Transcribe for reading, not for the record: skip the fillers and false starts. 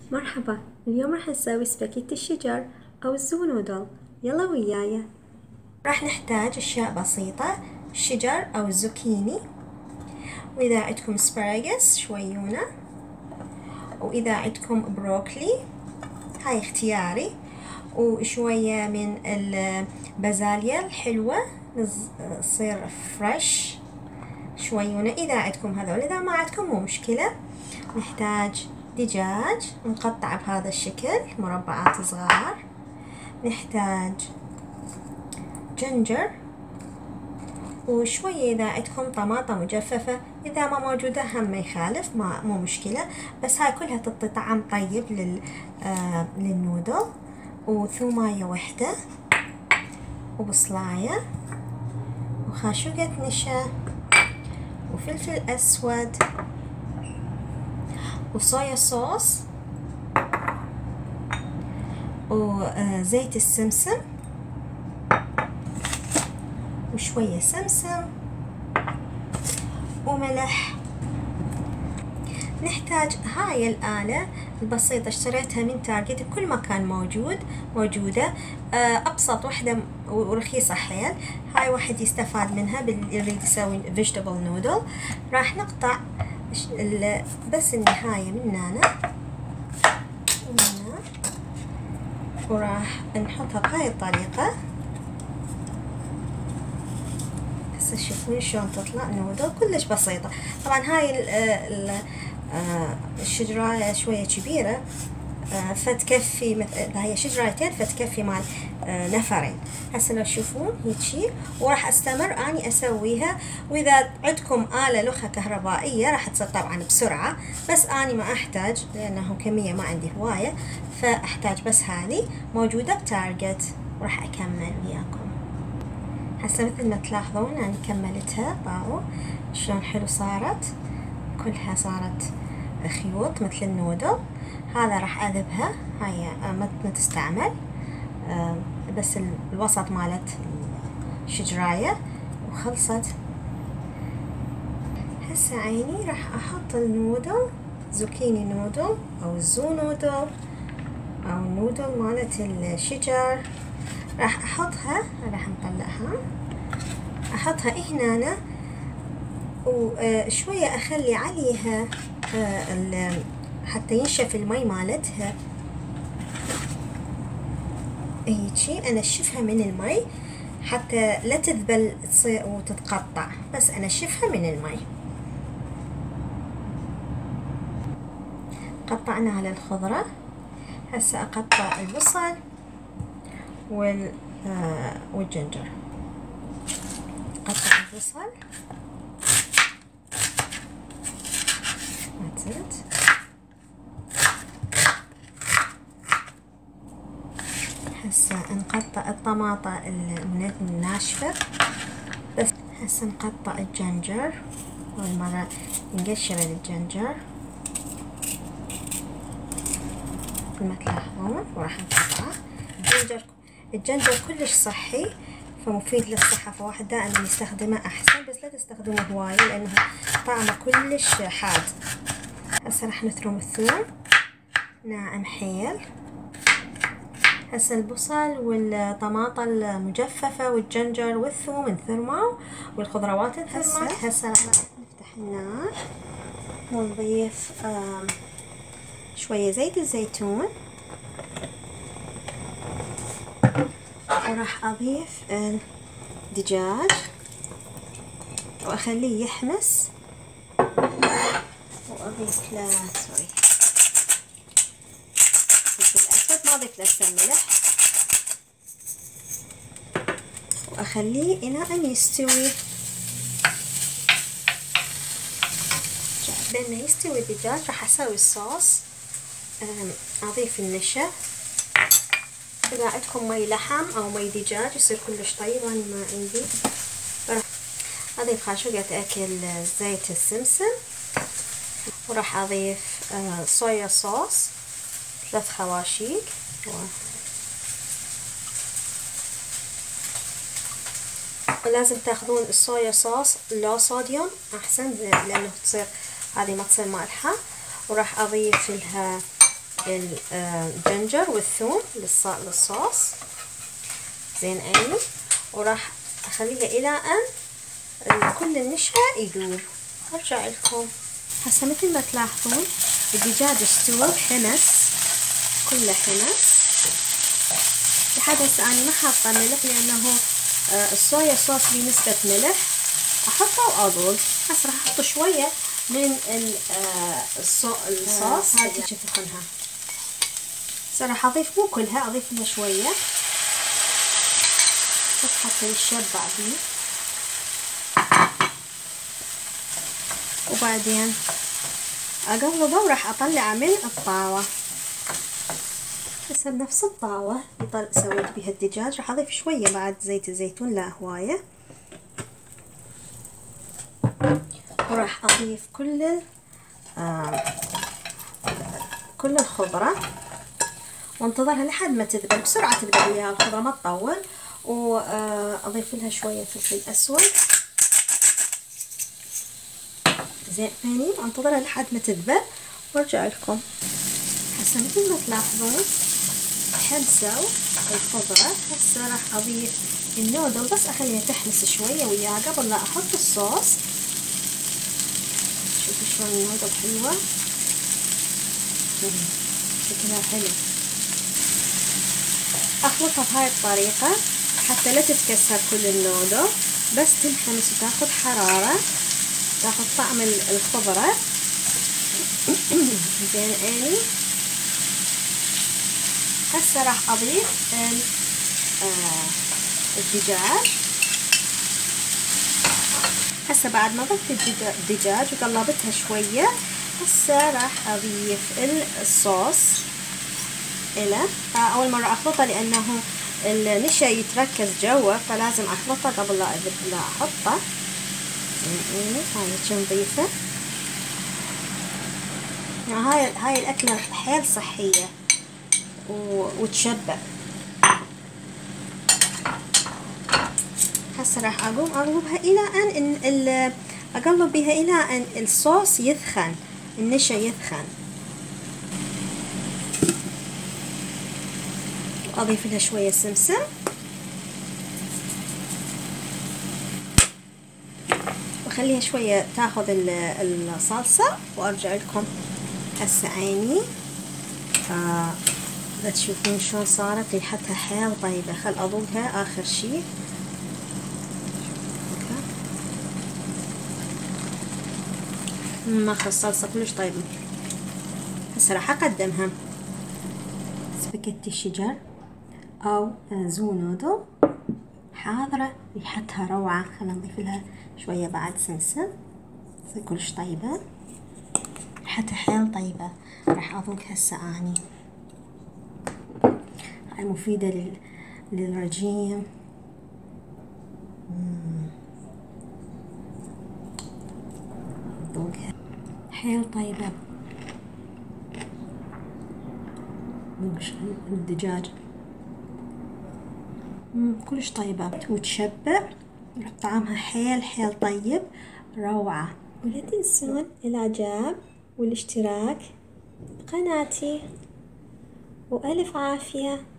مرحبا، اليوم راح نسوي سباكيتي الشجر أو الزو نودل. يلا وياي. راح نحتاج أشياء بسيطة: الشجر أو الزوكيني، وإذا عندكم اسبراغس شويونة، وإذا عندكم بروكلي هاي اختياري، وشوية من البازاليا الحلوة تصير فريش شويونة إذا عندكم هذول. إذا ما عندكم مو مشكلة. نحتاج دجاج مقطع بهذا الشكل مربعات صغار. نحتاج جنجر، وشوية إذا عندكم طماطم مجففة، إذا ما موجودة هم ما يخالف، مو مشكلة، بس هاي كلها تعطي طعم طيب للنودل. وثوماية وحدة، وبصلاية، وخاشوقة نشا، وفلفل أسود، وصويا صوص، وزيت السمسم، وشوية سمسم، وملح. نحتاج هاي الآلة البسيطة، اشتريتها من تارجت، بكل مكان موجودة. أبسط وحدة ورخيصة حيل. هاي واحد يستفاد منها اللي يريد يسوي vegetable noodle. راح نقطع بس النهاية من هنا، وراح نحطها بهاي الطريقة. هسه تشوفون شلون تطلع نودل كلش بسيطة. طبعا هاي الشجراية شوية كبيرة، فتكفي هي شجرتين فتكفي مال نفرين. هسه لو تشوفون هيجي، وراح استمر اني اسويها. واذا عندكم آلة لخة كهربائية راح تصير طبعا بسرعة، بس اني ما احتاج لانه كمية ما عندي هواية، فاحتاج بس هذه موجودة بتارجت، وراح اكمل وياكم. هسه مثل ما تلاحظون اني كملتها. باو شلون حلو صارت، كلها صارت خيوط مثل النودل. هذا راح اذبها، هاي ما تستعمل، بس الوسط مالت الشجراية وخلصت. هسه عيني راح احط النودل، زوكيني نودل او الزو نودل او النودل مالت الشجر. راح احطها، راح نطلعها، احطها هنا، وشوية اخلي عليها حتى ينشف المي مالتها. هيجي انشفها من المي حتى لا تذبل تصير وتتقطع، بس انشفها من المي. قطعنا على الخضرة. هسه اقطع البصل والجنجر. قطع البصل، هسه نقطع الطماطة الناشفة بس. هسه نقطع الجنجر، والمرة نقشر الجنجر مثل ما تلاحظون، وراح نقطعه. الجنجر كلش صحي، فمفيد للصحة، فواحد دائما يستخدمه أحسن، بس لا تستخدمه هواية لأنه طعمه كلش حاد. هسه راح نثرم الثوم ناعم حيل. هسه البصل والطماطة المجففة والجنجر والثوم انثرموا، والخضروات انثرمت. هسه راح نفتح النار ونضيف شوية زيت الزيتون، وراح اضيف الدجاج واخليه يحمس، واضيف له فلفل اسود، ما اضيف له هسه ملح، واخليه الى ان يستوي. لما يستوي الدجاج راح اسوي الصوص. اضيف النشا، اذا عندكم مي لحم او مي دجاج يصير كلش طيب، انا ما عندي. راح اضيف خاشوقة اكل زيت السمسم، وراح اضيف صويا صوص 3 خواشيق، ولازم تاخذون الصويا صوص لو صوديوم احسن، لانه تصير هذه ما تصير مالحة. وراح اضيف لها الجنجر والثوم للصوص زين عيني، وراح اخليها الى ان كل النشا يذوب. ارجع لكم هسه مثل ما تلاحظون الدجاج استوى بحمص، كله حمص. لحد هسه اني ما حاطه ملح لانه الصويا صوص بنسبة ملح احطه واضوج. هسه راح احط شويه من الصوص هاي تشوفونها. هسه راح اضيف مو كلها، اضيف لها شويه بس حتى يتشبع بيه، وبعدين اقلبه وراح اطلعه من الطاوه. هسه بنفس الطاوه اللي سويت بيها الدجاج راح اضيف شويه بعد زيت الزيتون، لا هوايه، وراح اضيف كل الخضره وانتظرها لحد ما تذبل. بسرعه تذبل وياها الخضره ما تطول. واضيف لها شويه فلفل اسود زين عيني، وانتظرها لحد ما تذبل وارجع لكم. هسه مثل ما تلاحظون حمسوا الخضره. هسه راح اضيف النودل، بس اخليها تحمس شويه وياها قبل لا احط الصوص. شوفوا شلون النودل حلوه، شكلها حلو. اخلطها بهاي الطريقه حتى لا تتكسر كل النودل، بس تنحمس وتاخذ حراره، تاخذ طعم الخضره زين عيني. هسه راح اضيف الدجاج. هسه بعد ما ضفت الدجاج وقلبتها شويه، هسه راح اضيف الصوص له. اول مره اخلطه لانه النشا يتركز جوا، فلازم اخلطه قبل لا احطه. هاي نضيفه. هاي الاكله حيل صحيه وتشبع. هسه راح اقلبها الى ان اقلب بها الى ان الصوص يثخن، النشا يثخن. اضيف لها شويه سمسم واخليها شويه تاخذ الصلصه وارجع لكم. هسه عيني لا تشوفون شلون صارت ريحتها حيل طيبه. خل اضوقها اخر شي. ماخذ الصلصه كلش طيبه. هسه راح اقدمها سباكيتي شجر او زو نودل حاضره، ريحتها روعه. خلينا نضيف لها شويه بعد سمسم، تصير كلش طيبه، ريحتها حيل طيبه. راح اضوق هسه اني. هاي مفيده للرجيم. ذوقها حيل طيبه. الدجاج كلش طيبة وتشبع، طعمها حيل طيب، روعة. ولا تنسون الاعجاب والاشتراك بقناتي، وألف عافية.